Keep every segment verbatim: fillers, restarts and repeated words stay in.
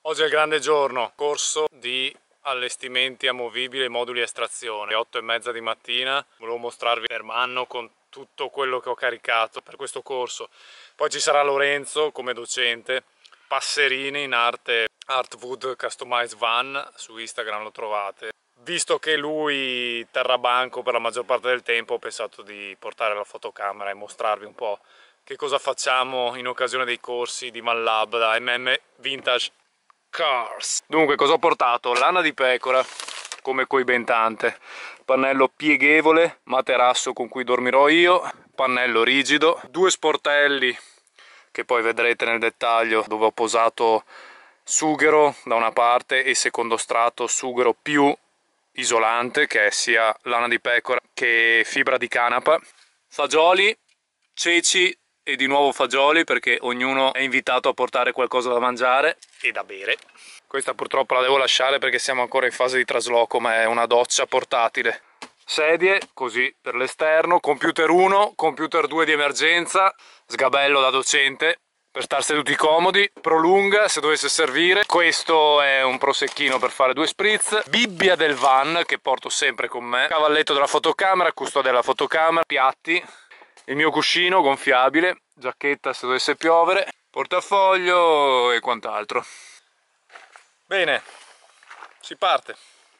Oggi è il grande giorno, corso di allestimenti amovibili e moduli estrazione. otto e mezza di mattina, volevo mostrarvi l'Hermanno con tutto quello che ho caricato per questo corso. Poi ci sarà Lorenzo come docente, Passerini in arte Artwood Customized Van, su Instagram lo trovate. Visto che lui terrà banco per la maggior parte del tempo, ho pensato di portare la fotocamera e mostrarvi un po' che cosa facciamo in occasione dei corsi di ManLab da M M Vintage Cars. Dunque, cosa ho portato? Lana di pecora come coibentante, pannello pieghevole, materasso con cui dormirò io, pannello rigido, due sportelli che poi vedrete nel dettaglio, dove ho posato sughero da una parte e secondo strato sughero più isolante, che è sia lana di pecora che fibra di canapa, fagioli, ceci e di nuovo fagioli, perché ognuno è invitato a portare qualcosa da mangiare e da bere. Questa purtroppo la devo lasciare perché siamo ancora in fase di trasloco, ma è una doccia portatile. Sedie, così per l'esterno, computer uno, computer due di emergenza, sgabello da docente per star seduti comodi, prolunga se dovesse servire. Questo è un prosecchino per fare due spritz, bibbia del van che porto sempre con me, cavalletto della fotocamera, custode della fotocamera, piatti, il mio cuscino gonfiabile, giacchetta se dovesse piovere, portafoglio e quant'altro. Bene, si parte.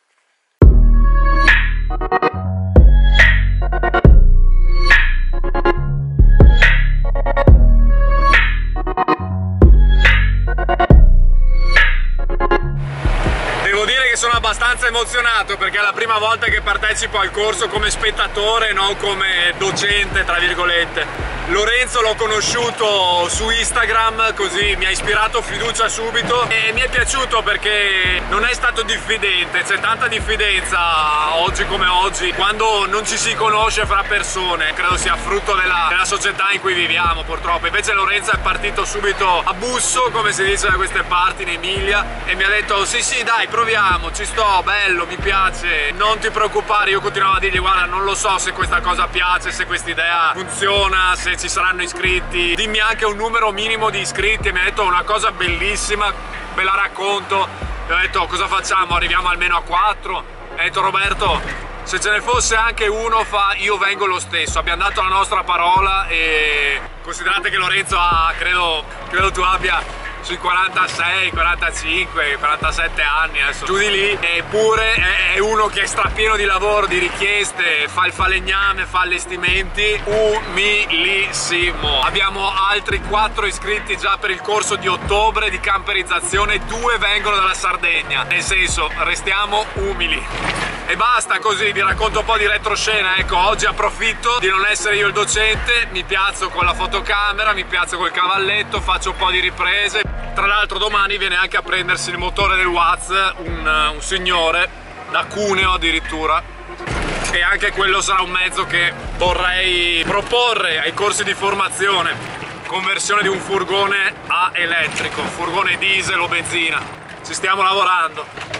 Devo dire che sono abbastanza emozionato perché è la prima volta che partecipo al corso come spettatore, non come docente, tra virgolette. Lorenzo l'ho conosciuto su Instagram, così mi ha ispirato fiducia subito e mi è piaciuto perché non è stato diffidente. C'è tanta diffidenza oggi come oggi quando non ci si conosce fra persone, credo sia frutto della, della società in cui viviamo purtroppo. Invece Lorenzo è partito subito a busso, come si dice da queste parti in Emilia, e mi ha detto sì sì dai proviamo, ci sto, bello, mi piace, non ti preoccupare. Io continuavo a dirgli guarda non lo so se questa cosa piace, se questa idea funziona, se ci saranno iscritti, dimmi anche un numero minimo di iscritti. E mi ha detto una cosa bellissima, ve la racconto. E ho detto cosa facciamo, arriviamo almeno a quattro. E ho detto Roberto, se ce ne fosse anche uno fa io vengo lo stesso. Abbiamo dato la nostra parola e considerate che Lorenzo ha, credo, credo tu abbia sui quarantasei, quarantacinque, quarantasette anni, adesso giù di lì, eppure è uno che è strapieno di lavoro, di richieste, fa il falegname, fa allestimenti, umilissimo. Abbiamo altri quattro iscritti già per il corso di ottobre di camperizzazione, due vengono dalla Sardegna, nel senso restiamo umili. E basta così, vi racconto un po' di retroscena. Ecco, oggi approfitto di non essere io il docente, mi piazzo con la fotocamera, mi piazzo col cavalletto, faccio un po' di riprese. Tra l'altro domani viene anche a prendersi il motore del Watts un, un signore da Cuneo addirittura, e anche quello sarà un mezzo che vorrei proporre ai corsi di formazione. Conversione di un furgone a elettrico, furgone diesel o benzina, ci stiamo lavorando.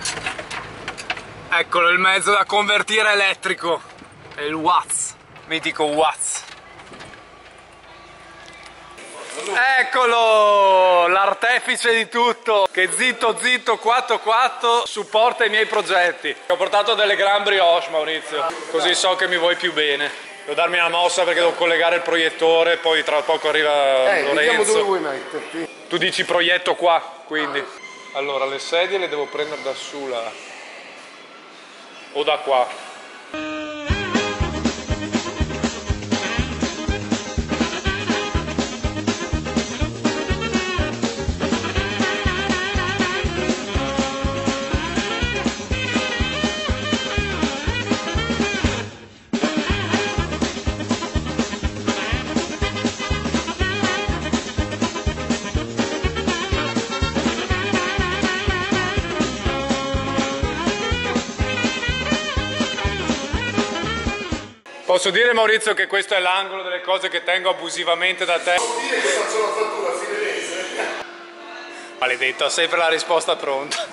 Eccolo il mezzo da convertire a elettrico, è il Watts, mitico Watts. Eccolo, l'artefice di tutto, che zitto zitto quattro quattro supporta i miei progetti. Ho portato delle gran brioche, Maurizio, così so che mi vuoi più bene. Devo darmi una mossa perché devo collegare il proiettore, poi tra poco arriva eh, Lorenzo. Dove vuoi metterti? Tu dici proietto qua, quindi. Allora, le sedie le devo prendere da su là. O da qua. Posso dire Maurizio che questo è l'angolo delle cose che tengo abusivamente da te? Posso dire che faccio la fattura a fine mese? Maledetto, ho sempre la risposta pronta.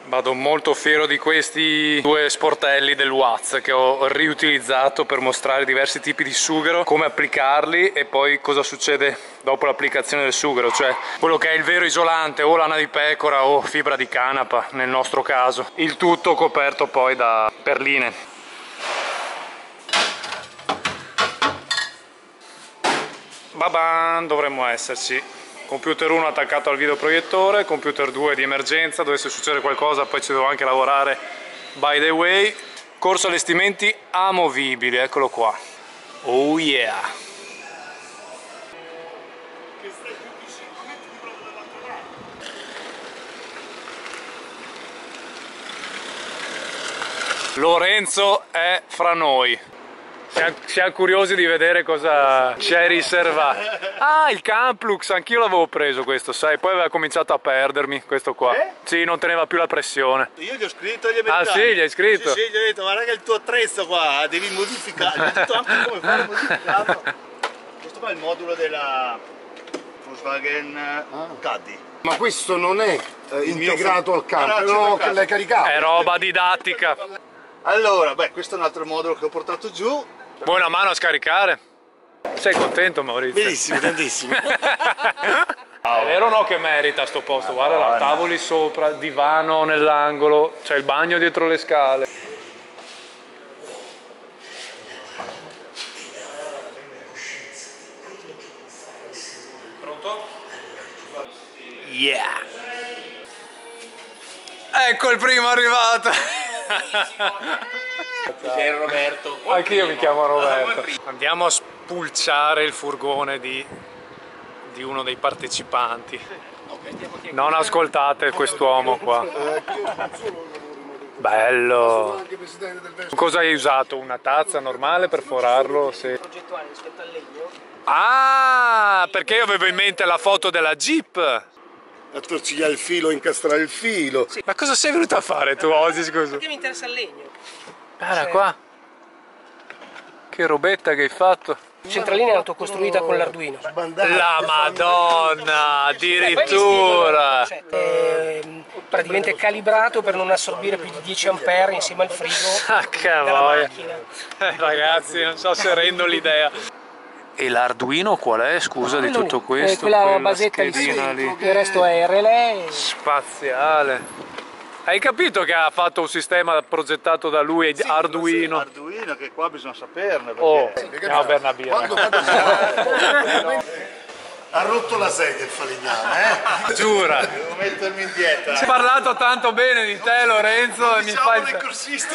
Vado molto fiero di questi due sportelli del Watts che ho riutilizzato per mostrare diversi tipi di sughero, come applicarli e poi cosa succede dopo l'applicazione del sughero, cioè quello che è il vero isolante, o lana di pecora o fibra di canapa nel nostro caso, il tutto coperto poi da perline. Baban, dovremmo esserci. Computer uno attaccato al videoproiettore, computer due di emergenza, dovesse succedere qualcosa poi ci devo anche lavorare by the way. Corso allestimenti amovibili, eccolo qua. Oh yeah! Lorenzo è fra noi. Siamo, siamo curiosi di vedere cosa c'è riservato. Ah, il Camplux, anch'io l'avevo preso questo, sai, poi aveva cominciato a perdermi questo qua. Eh? Sì, non teneva più la pressione. Io gli ho scritto agli americani. Ah sì, gli hai scritto? Sì, sì, gli ho detto, guarda che il tuo attrezzo qua, devi modificare. Gli ho detto anche come fare modificarlo. Questo qua è il modulo della Volkswagen ah. Caddy. Ma questo non è eh, integrato al campo, no, l'hai caricato. È roba didattica. Allora, beh, questo è un altro modulo che ho portato giù. Vuoi una mano a scaricare? Sei contento, Maurizio? Benissimo, tantissimo. È vero o no che merita sto posto? Guarda, là, tavoli sopra, divano nell'angolo, c'è il bagno dietro le scale. Pronto? Yeah! Ecco il primo arrivato! Sei Roberto. Anch'io mi chiamo Roberto. Andiamo a spulciare il furgone di, di uno dei partecipanti. Non ascoltate quest'uomo qua. Bello. Cosa hai usato? Una tazza normale per forarlo? Sì. Ah, perché io avevo in mente la foto della Jeep. Attorcigliare il filo, incastrare il filo. Sì. Ma cosa sei venuto a fare tu oggi, scusa? Perché mi interessa il legno. Guarda qua. Che robetta che hai fatto. La centralina è autocostruita con l'Arduino. La Madonna, addirittura. Cioè, è praticamente calibrato per non assorbire più di dieci ampere insieme al frigo ah, della macchina. Eh, ragazzi, non so se rendo l'idea. E l'Arduino qual è, scusa, di tutto questo? È quella, quella basetta lì, lì, il resto è R L E. Spaziale. Hai capito che ha fatto un sistema progettato da lui, sì, Arduino? Arduino, che qua bisogna saperne. Perché... Oh, andiamo a bere una birra. Ha rotto la sedia il falegname, eh? Giura. Devo mettermi in dieta. Hai parlato tanto bene di te, Lorenzo, e mi fai... dei corsisti.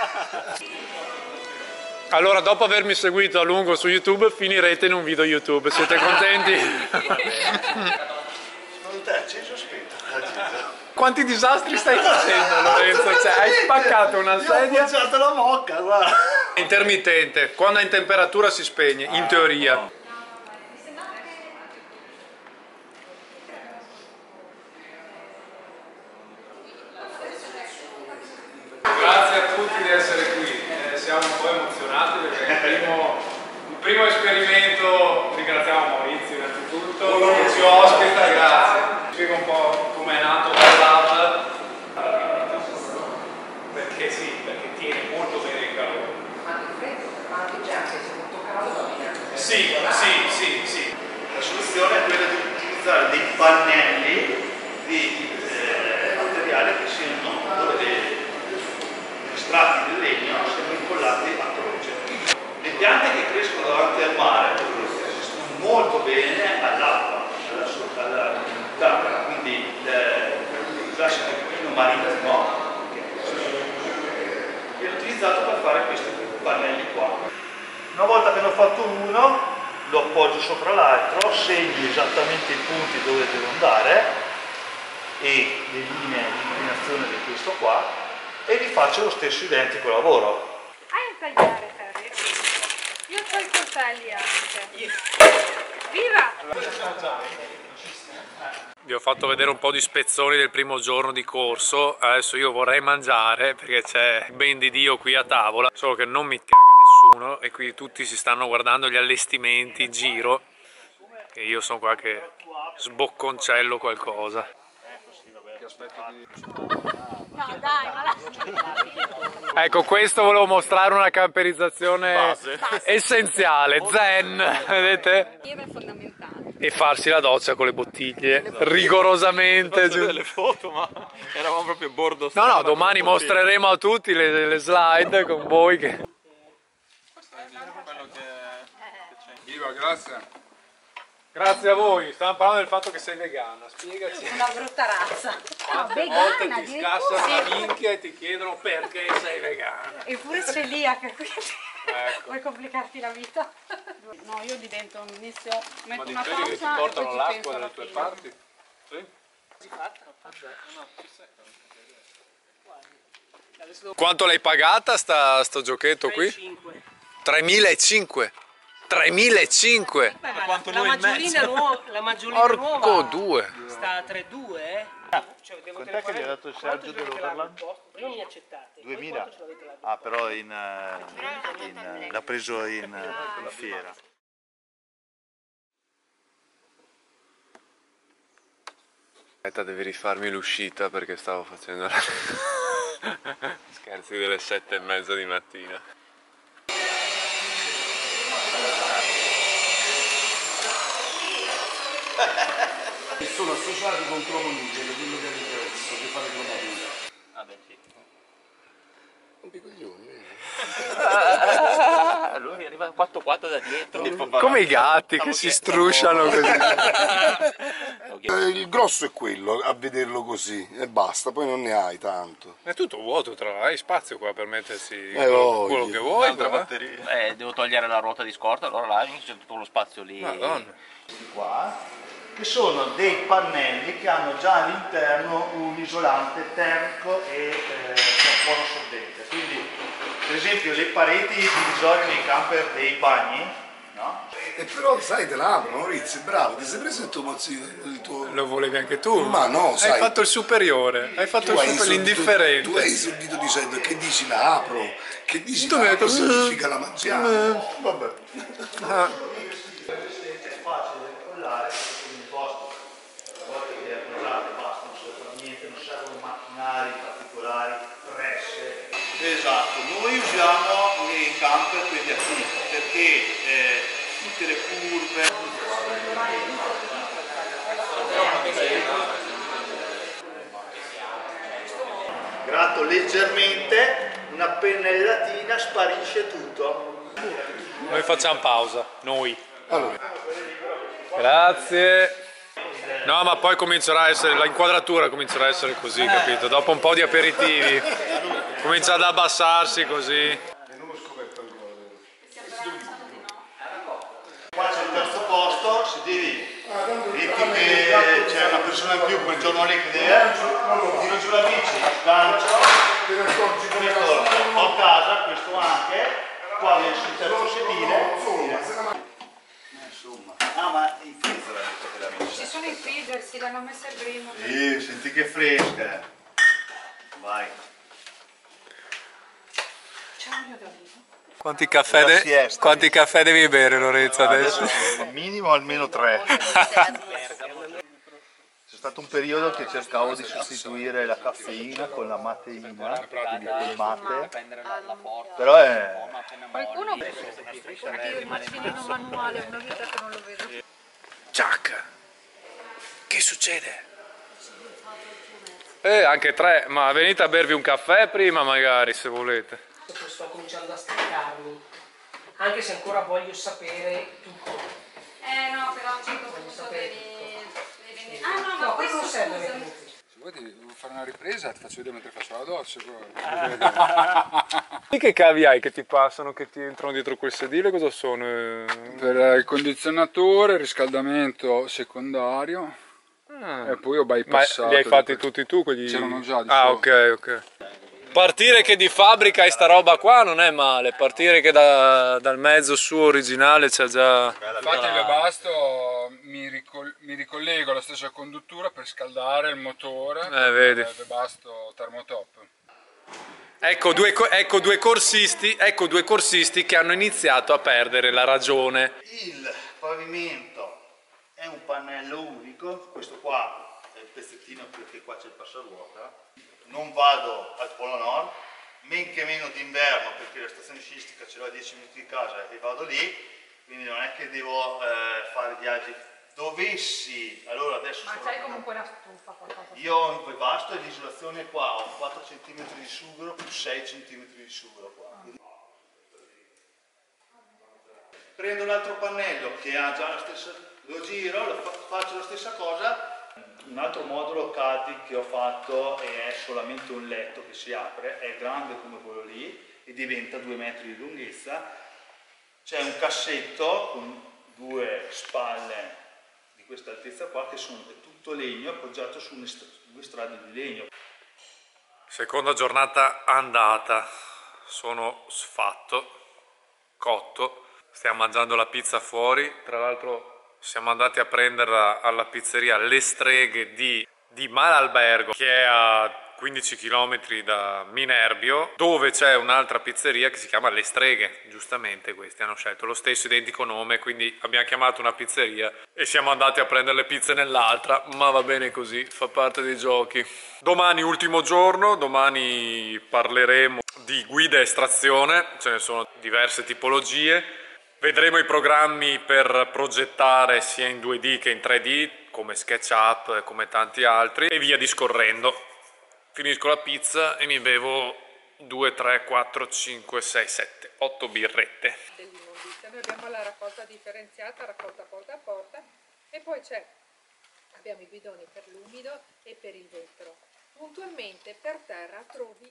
Allora, dopo avermi seguito a lungo su YouTube, finirete in un video YouTube. Siete contenti? Secondo te è acceso o spento? Quanti disastri stai facendo, Lorenzo? Cioè, hai spaccato una sedia. Ho appoggiato la mocca, guarda. Intermittente, quando è in temperatura si spegne, in teoria. Grazie a tutti di essere qui, eh, siamo un po' emozionati perché è il primo, il primo esperimento. Ringraziamo Maurizio innanzitutto che ci ospita, grazie. Spiego un po' come è nato il lab, perché sì, perché tiene molto bene il calore. Ma anche freddo, ma anche già se sei molto caldo va bene. Sì, sì, sì, sì. La soluzione è quella di utilizzare dei pannelli di eh, materiale che siano dove le estratti del legno siano incollati a croce. Le piante che crescono davanti al mare resistono molto bene all'acqua, alla umidità, quindi il classico pino marittimo viene utilizzato per fare questi pannelli qua. Una volta che ne ho fatto uno, lo appoggio sopra l'altro, segno esattamente i punti dove devo andare e le linee di inclinazione di questo qua, e rifaccio lo stesso identico lavoro. Hai un tagliare, Terry? Io ho i coltelli anche. Viva! Vi ho fatto vedere un po' di spezzoni del primo giorno di corso. Adesso io vorrei mangiare perché c'è ben di Dio qui a tavola, solo che non mi caga nessuno e qui tutti si stanno guardando gli allestimenti in giro e io sono qua che sbocconcello qualcosa. No, dai, ma la... Ecco, questo volevo mostrare una camperizzazione Base. essenziale, zen, vedete? è fondamentale. E farsi la doccia con le bottiglie, rigorosamente. Ho delle foto, ma eravamo proprio a bordo No, strada. no, domani mostreremo a tutti le, le slide con voi che... Viva, grazie. Grazie a voi, stavamo parlando del fatto che sei vegana, spiegaci. Una brutta razza. No, Quante volte ti scassano la minchia e ti chiedono perché sei vegana. Eppure celiaca, quindi Ecco. vuoi complicarti la vita? No, io divento, inizio, metto Ma una di quelli che ti pausa e portano poi ci l'acqua penso dalle alla tue fine. parti? Sì? Quanto l'hai pagata sta, sto giochetto qui? tremilacinquecento. tremilacinquecento. Beh, ma quanto la, noi in maggiolina mezzo. nuova, la maggiolina Porco nuova due. sta a tre virgola due, eh? Cioè, devo Quant'è che gli ha dato il Sergio dell'Overland? Non mi accettate. Poi duemila? quanto ce l'avete là? Ah, però in, eh, in, eh, l'ha preso in, eh, in fiera. Aspetta, devi rifarmi l'uscita perché stavo facendo la... scherzi delle sette e mezza di mattina. Sono associati con Cromonigel, quello che interessa, che fa le cromature. Ah, beh, sì. Un picoglione, vedi? Lui arriva quattro quattro da dietro. Come i gatti che si strusciano così. Eh, il grosso è quello, a vederlo così, e basta, poi non ne hai tanto. È tutto vuoto, tra l'altro, hai spazio qua per mettersi Eh, quello, voglio. quello che vuoi. Un'altra però. batteria. Eh, devo togliere la ruota di scorta, allora là c'è tutto lo spazio lì. Madonna. Qua, che sono dei pannelli che hanno già all'interno un isolante termico e eh, buono sorbente. Quindi, per esempio, le pareti divisorie nei camper dei bagni, no? E però sai, te la aprono, Maurizio, bravo, ti sei preso il tuo mozzino, il tuo... Lo volevi anche tu? Ma no, hai sai- fatto il superiore, hai fatto Tu il hai super, esordito- l'indifferente. Tu hai esordito dicendo che dici la apro, che dici Tu la mi hai apro detto, significa la mangiamo. Vabbè. Ah, È facile da incollare, quindi il posto, una volta che è appollato basta, non serve per niente, non servono macchinari particolari, presse. Esatto, noi usiamo i camper quelli a T perché eh, tutte le curve. Gratto leggermente, una pennellatina sparisce tutto. noi facciamo pausa, noi. Allora, Grazie. No, ma poi comincerà a essere, l'inquadratura comincerà a essere così, capito? Dopo un po' di aperitivi comincia ad abbassarsi così. Qua c'è il terzo posto, se devi, metti che c'è una persona in più quel giorno lì che deve, tiro giù la bici, lancio, questo ho a casa, questo anche, qua viene sul terzo sedile. Insomma, ah ma in freezer ha detto che l'ha messa. Ci sono i freezer, si l'hanno messa prima. Sì, senti che fresca. Vai. Ciao mio Davide. Quanti caffè, La de- siesta. quanti caffè devi bere, Lorenzo, adesso? Adesso minimo almeno tre. C'è stato un periodo che cercavo di sostituire la caffeina con la mateina, quindi col mate, però è... Qualcuno anche io il macchinino manuale, una vita che non lo vedo. Ciac! Che succede? Eh, anche tre, ma venite a bervi un caffè prima magari, se volete. Sto cominciando a staccarmi, anche se ancora voglio sapere tutto. Eh no, però a un certo punto devi... devi... Ah no, ma No, questo questo serve scusa. veramente. se vuoi ti devo fare una ripresa, ti faccio vedere mentre faccio la doccia. E che cavi hai che ti passano, che ti entrano dietro quel sedile? Cosa sono? Per il condizionatore, il riscaldamento secondario. Ah. E poi ho Ma bypassato. li hai fatti di que- tutti tu quelli? C'erano già di Ah, sopra. ok, ok. Partire che di fabbrica hai sta roba qua non è male, partire che da- dal mezzo suo originale c'è già... Infatti il Webasto mi, ricol- mi ricollego alla stessa conduttura per scaldare il motore. Eh, vedi. Il Webasto Thermotop. Ecco due, co- ecco, due corsisti, ecco due corsisti che hanno iniziato a perdere la ragione. Il pavimento è un pannello unico, questo qua è il pezzettino perché qua c'è il passaruota. non vado al Polo Nord, men che meno d'inverno perché la stazione sciistica ce l'ho a dieci minuti di casa e vado lì, quindi non è che devo eh, fare viaggi. Dovessi, allora adesso... Ma c'hai comunque una stufa, qualcosa? Io ho un vasto e l'isolazione qua, ho quattro centimetri di sughero più sei centimetri di sughero qua. Quindi... prendo l'altro pannello che ha già la stessa, lo giro, lo fa, faccio la stessa cosa. Un altro modulo C A D I che ho fatto è solamente un letto che si apre, è grande come quello lì e diventa due metri di lunghezza. C'è un cassetto con due spalle di questa altezza qua che sono è tutto legno appoggiato su due strade di legno. Seconda giornata andata, sono sfatto, cotto, stiamo mangiando la pizza fuori, tra l'altro siamo andati a prenderla alla pizzeria Le Streghe di, di Malalbergo, che è a quindici chilometri da Minerbio, dove c'è un'altra pizzeria che si chiama Le Streghe. Giustamente questi hanno scelto lo stesso identico nome, quindi abbiamo chiamato una pizzeria e siamo andati a prendere le pizze nell'altra, ma va bene così, fa parte dei giochi. Domani ultimo giorno, domani parleremo di guida estrazione, ce ne sono diverse tipologie. Vedremo i programmi per progettare sia in due D che in tre D, come SketchUp, come tanti altri, e via discorrendo. Finisco la pizza e mi bevo due, tre, quattro, cinque, sei, sette, otto birrette. Dell'immondizia. Noi abbiamo la raccolta differenziata, raccolta porta a porta, e poi c'è, abbiamo i bidoni per l'umido e per il vetro. Puntualmente per terra trovi...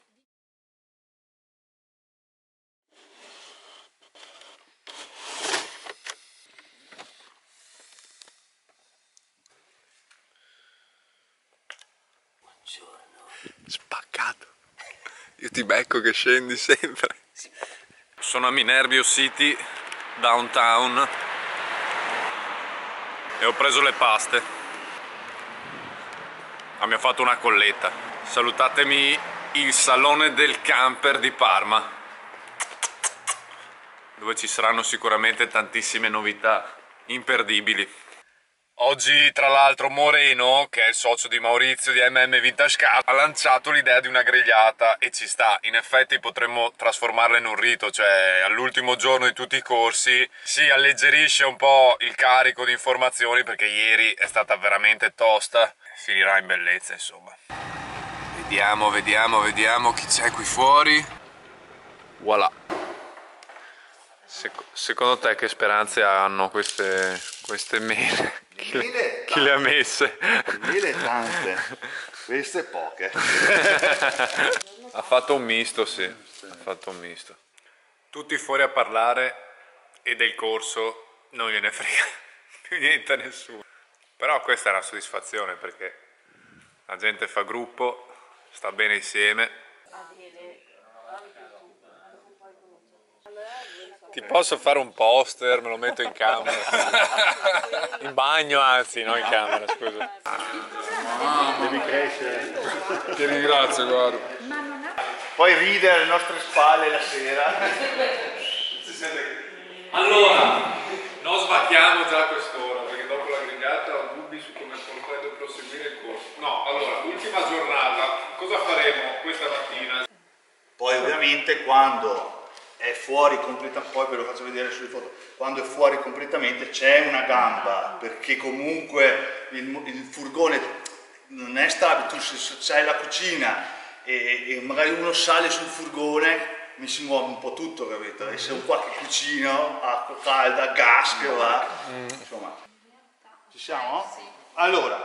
Spaccato. Io ti becco che scendi sempre. Sono a Minerbio City, downtown, e ho preso le paste. Abbiamo fatto una colletta. Salutatemi il Salone del Camper di Parma, dove ci saranno sicuramente tantissime novità imperdibili. Oggi tra l'altro Moreno, che è il socio di Maurizio di M M Vintage Car, ha lanciato l'idea di una grigliata e ci sta. In effetti potremmo trasformarla in un rito, cioè all'ultimo giorno di tutti i corsi si alleggerisce un po' il carico di informazioni, perché ieri è stata veramente tosta, finirà in bellezza insomma. Vediamo, vediamo, vediamo chi c'è qui fuori. Voilà. Sec- secondo te che speranze hanno queste, queste mele? Chi, Mele, chi le ha messe? Mele tante, queste poche. Ha fatto un misto, sì, ha fatto un misto. Tutti fuori a parlare e del corso non gliene frega più niente a nessuno. Però questa è una soddisfazione, perché la gente fa gruppo, sta bene insieme. Ti posso fare un poster, me lo metto in camera. In bagno, anzi, non in camera, scusa. Devi crescere. Ti ringrazio, guarda. Poi ride alle nostre spalle la sera. Allora, non sbattiamo già a quest'ora, perché dopo la grigliata ho dubbi su come potrebbe proseguire il corso. No, allora, ultima giornata, cosa faremo questa mattina? Poi ovviamente quando è fuori completamente, poi ve lo faccio vedere sulle foto, quando è fuori completamente c'è una gamba, perché comunque il, il furgone non è stabile. Tu se c'hai la cucina e, e magari uno sale sul furgone, mi si muove un po' tutto, capito? E se ho qualche cucino, acqua calda, gas che va, insomma. Ci siamo? Allora,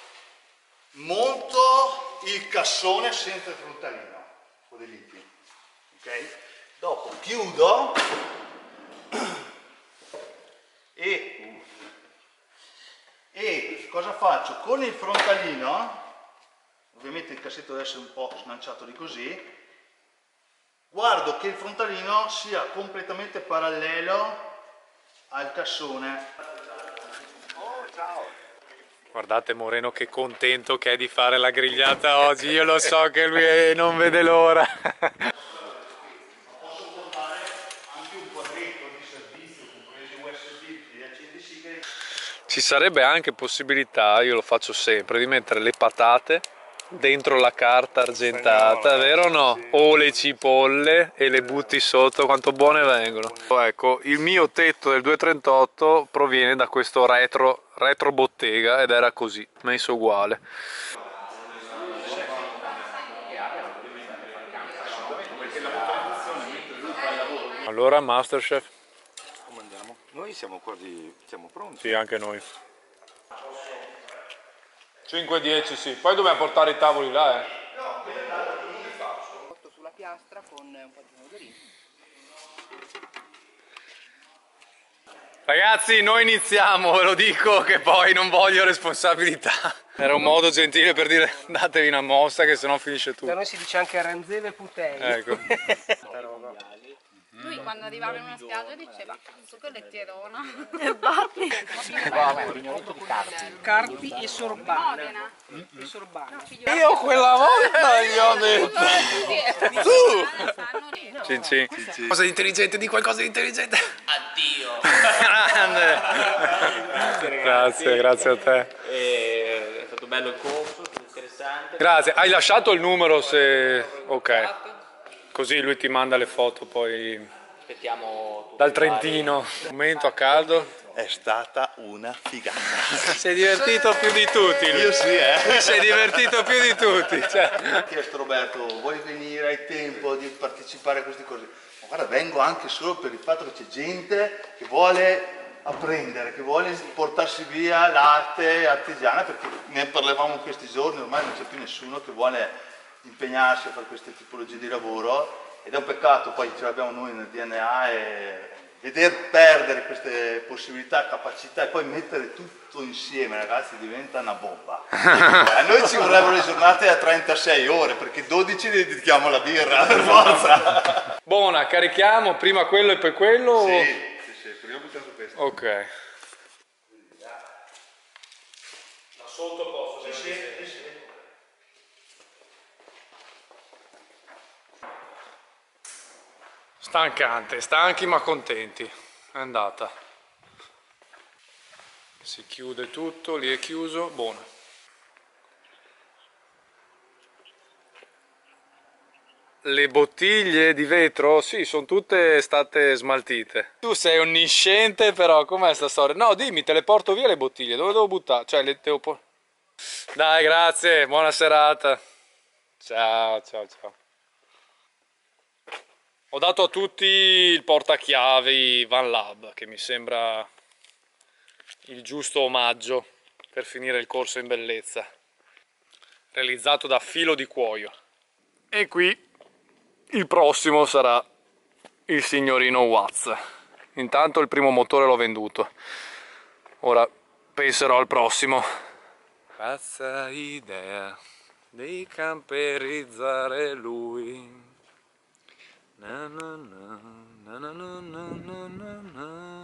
monto il cassone senza il frontalino, con dei liti, ok? Dopo chiudo e, e cosa faccio? Con il frontalino, ovviamente il cassetto deve essere un po' slanciato di così, guardo che il frontalino sia completamente parallelo al cassone. Oh, ciao! Guardate Moreno che contento che è di fare la grigliata oggi, io lo so che lui non vede l'ora. Ci sarebbe anche possibilità, io lo faccio sempre, di mettere le patate dentro la carta argentata, vero o no? O le cipolle e le butti sotto, quanto buone vengono. Ecco, il mio tetto del duecentotrentotto proviene da questo retro, retro bottega ed era così, messo uguale. Allora, Masterchef? Comandiamo. Noi siamo quasi, siamo pronti. Sì, anche noi. cinque dieci, sì. Poi dobbiamo portare i tavoli là, eh. Sulla piastra con un po' di pomodorini. Ragazzi, noi iniziamo, ve lo dico che poi non voglio responsabilità. Era un modo gentile per dire datevi una mossa che sennò finisce tutto. Da noi si dice anche ranzeve putei. Ecco. Lui quando arrivava in una spiaggia diceva cazzo che letterona e batti. Carpi e sorbana. E sorbana. Io quella volta gli ho detto tu! Cin cin. Qualcosa di intelligente, di qualcosa di intelligente. Addio. Grande. Grazie, grazie a te. E è stato bello il corso, interessante. Grazie, hai lasciato il numero se... ok. Così lui ti manda le foto poi Aspettiamo dal Trentino. Momento a caldo. È stata una figata. Sei divertito più di tutti. Io sì, eh. Lui sei divertito più di tutti. Cioè. Mi ha chiesto Roberto, vuoi venire, hai tempo di partecipare a queste cose? Ma guarda, vengo anche solo per il fatto che c'è gente che vuole apprendere, che vuole portarsi via l'arte artigiana, perché ne parlavamo questi giorni, ormai non c'è più nessuno che vuole impegnarsi a fare queste tipologie di lavoro ed è un peccato, poi ce l'abbiamo noi nel D N A e veder perdere queste possibilità, capacità e poi mettere tutto insieme, ragazzi, diventa una bomba. A noi ci vorrebbero le giornate a trentasei ore perché dodici le dedichiamo alla birra per forza. Buona, carichiamo prima quello e poi quello? Sì, sì, sì, proviamo tanto questo. Ok. Da sotto posso, sì, sì, sì. Stancante, stanchi ma contenti. È andata. Si chiude tutto, lì è chiuso, buono. Le bottiglie di vetro, sì, sono tutte state smaltite. Tu sei onnisciente però, com'è sta storia? No, dimmi, te le porto via le bottiglie, dove devo buttare? Cioè, le devo po- Dai, grazie, buona serata. Ciao, ciao, ciao. Ho dato a tutti il portachiavi Van Lab, che mi sembra il giusto omaggio per finire il corso in bellezza. Realizzato da Filo di Cuoio. E qui il prossimo sarà il signorino Watts. Intanto il primo motore l'ho venduto. Ora penserò al prossimo. Pazza idea di camperizzare lui. Na na na na na na na na na.